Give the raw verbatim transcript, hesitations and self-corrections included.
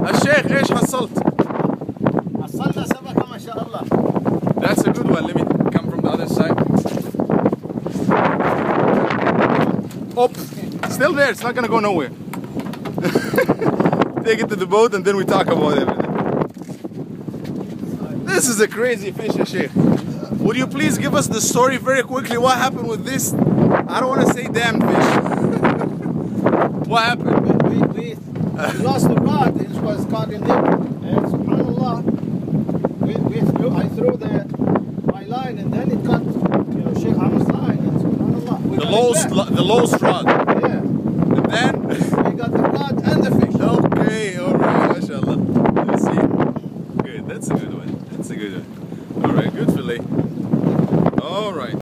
الشيخ ايش حصلت؟ حصلنا سمكة ما شاء الله. That's a good one. Let me come from the other side. Oh, still there. It's not gonna go nowhere. Take it to the boat and then we talk about everything. This is a crazy fish, ya Sheikh. Would you please give us the story very quickly? What happened with this? I don't want to say damn fish. What happened? We, we, we lost the rod. It was caught in there. And subhanAllah, we, we threw, I threw the, my line and then it cut, you know, Sheikh Amar's line. And subhanAllah. We The got it lowest, back. the lowest rod. Yeah. And then